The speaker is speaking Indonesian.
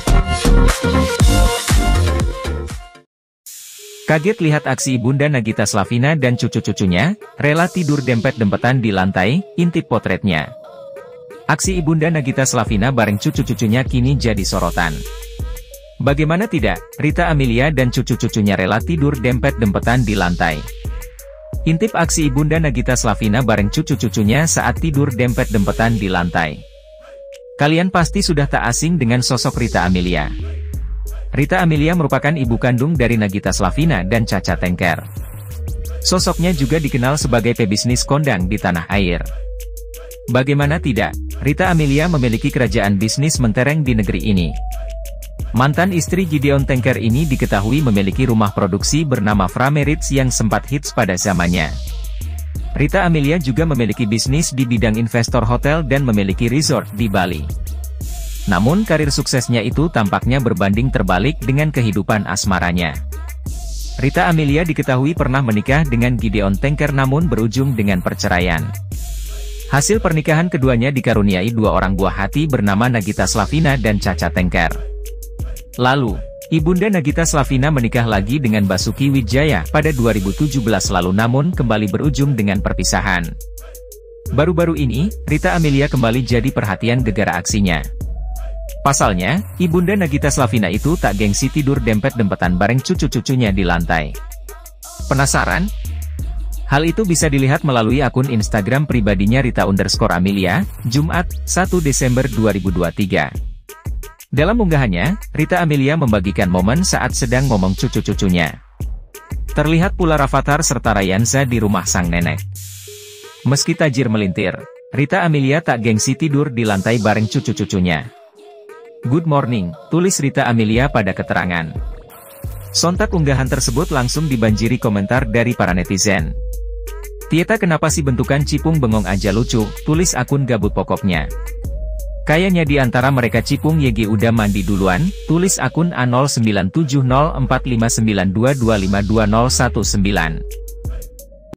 Kaget lihat aksi Ibunda Nagita Slavina dan cucu-cucunya, rela tidur dempet-dempetan di lantai, intip potretnya. Aksi Ibunda Nagita Slavina bareng cucu-cucunya kini jadi sorotan. Bagaimana tidak, Rita Amelia dan cucu-cucunya rela tidur dempet-dempetan di lantai. Intip aksi Ibunda Nagita Slavina bareng cucu-cucunya saat tidur dempet-dempetan di lantai. Kalian pasti sudah tak asing dengan sosok Rita Amelia. Rita Amelia merupakan ibu kandung dari Nagita Slavina dan Cha-Cha Tengker. Sosoknya juga dikenal sebagai pebisnis kondang di tanah air. Bagaimana tidak, Rita Amelia memiliki kerajaan bisnis mentereng di negeri ini. Mantan istri Gideon Tengker ini diketahui memiliki rumah produksi bernama Frameritz yang sempat hits pada zamannya. Rita Amelia juga memiliki bisnis di bidang investor hotel dan memiliki resort di Bali. Namun karir suksesnya itu tampaknya berbanding terbalik dengan kehidupan asmaranya. Rita Amelia diketahui pernah menikah dengan Gideon Tengker namun berujung dengan perceraian. Hasil pernikahan keduanya dikaruniai dua orang buah hati bernama Nagita Slavina dan Cha-Cha Tengker. Lalu, Ibunda Nagita Slavina menikah lagi dengan Basuki Wijaya pada 2017 lalu namun kembali berujung dengan perpisahan. Baru-baru ini, Rita Amelia kembali jadi perhatian gegara aksinya. Pasalnya, Ibunda Nagita Slavina itu tak gengsi tidur dempet-dempetan bareng cucu-cucunya di lantai. Penasaran? Hal itu bisa dilihat melalui akun Instagram pribadinya Rita_Amelia, Jumat, 1 Desember 2023. Dalam unggahannya, Rita Amelia membagikan momen saat sedang ngomong cucu-cucunya. Terlihat pula Rafathar serta Rayanza di rumah sang nenek. Meski tajir melintir, Rita Amelia tak gengsi tidur di lantai bareng cucu-cucunya. Good morning, tulis Rita Amelia pada keterangan. Sontak unggahan tersebut langsung dibanjiri komentar dari para netizen. Tieta kenapa sih bentukan cipung bengong aja lucu, tulis akun gabut pokoknya. Kayaknya di antara mereka cipung YG udah mandi duluan, tulis akun A09704592252019.